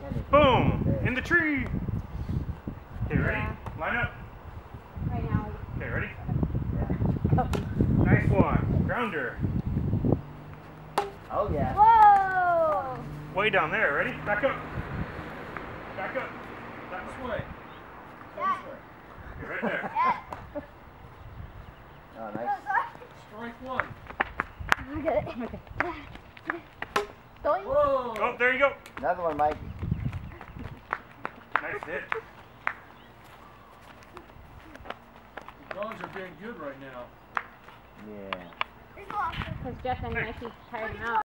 Boom! In the tree! Okay, ready? Yeah. Line up. Right now. Okay, ready? Oh. Nice one. Grounder. Oh yeah. Whoa! Way down there. Ready? Back up. Back up. This way. Yeah. Okay, right there. Yeah. Oh, nice. Strike one. I got it. Okay. Going? Whoa! Oh, there you go. Another one, Mike. Nice hit. The dogs are being good right now. Yeah. Because Jeff and Mikey tired him out.